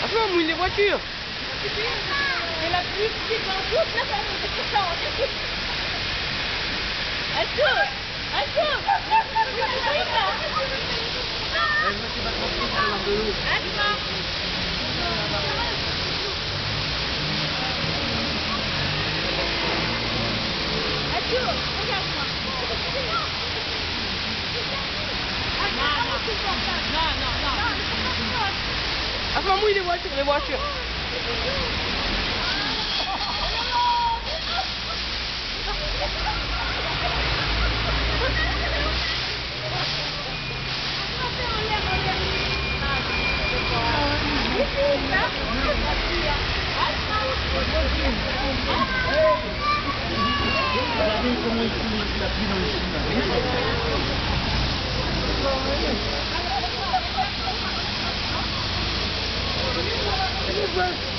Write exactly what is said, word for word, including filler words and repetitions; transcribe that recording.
Franchement, on mouille les voitures. Et la pluie qui est dans toute la famille, c'est pour ça, on est elle court. Elle court. Non, non, non. Franchement, mouille les voitures, les voitures. Regardez comment il fout la pluie dans les chemins.